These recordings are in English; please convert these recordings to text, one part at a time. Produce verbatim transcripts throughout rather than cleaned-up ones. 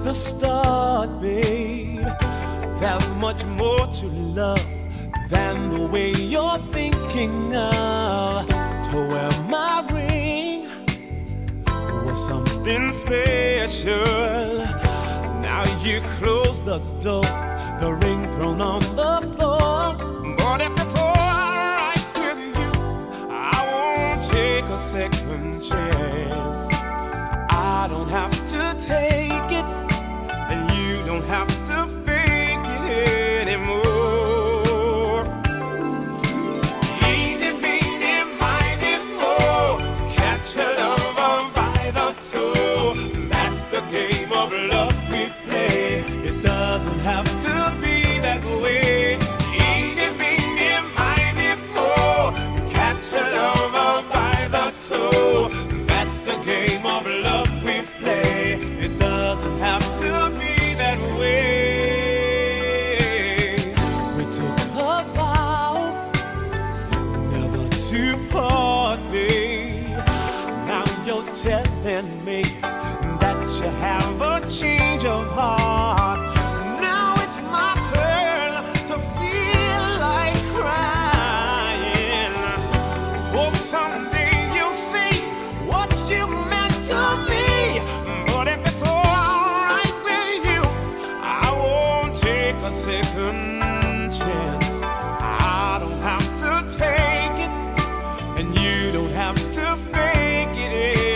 the start, babe. There's much more to love than the way you're thinking of. To wear my ring was something special. Now you close the door, the ring thrown on the floor. But if it's alright with you, I won't take a second chance. I don't have to take it, and you don't have to fake it anymore. Eeny, meeny, miny, moe, catch a lover by the toe. That's the game of love we play. It doesn't have to be that way. Eeny, meeny, miny, moe, catch a lover by the toe. That's the game of love we play. It doesn't have to be that way. We took a vow never to part, babe. Now you're telling me that you have a change of heart. Now it's my turn to feel like crying. Hope someday you'll see what you meant to me. But if it's alright with you, I won't take a second chance. I don't have to take it, and you don't have to fake it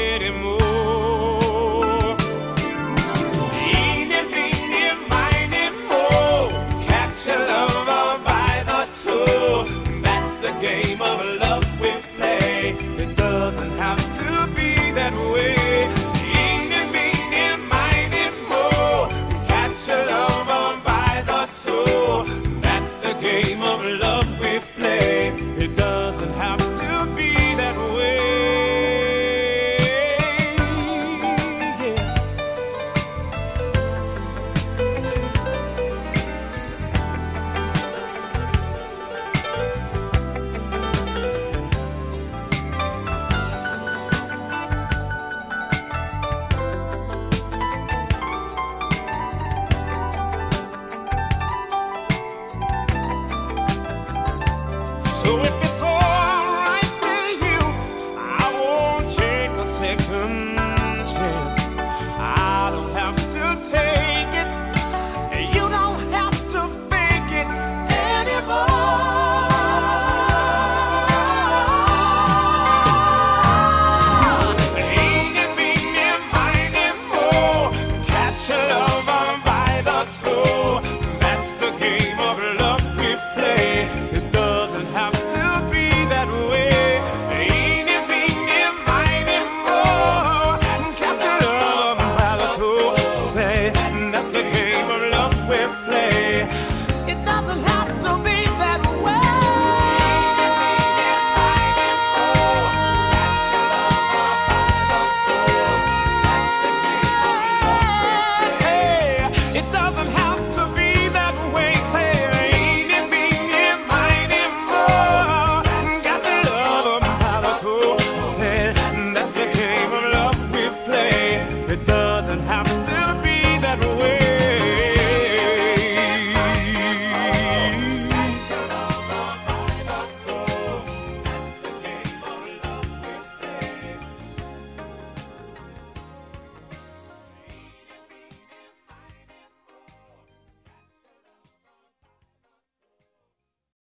anymore. Eeny, meeny, miny, moe, catch a lover by the toe. That's the game of love we play. It doesn't have to be that way. Eeny, meeny, miny, moe, catch a lover by the toe. That's the game of love we play. It doesn't have to be that way. Yeah. So if it's alright with you, I won't take a second chance.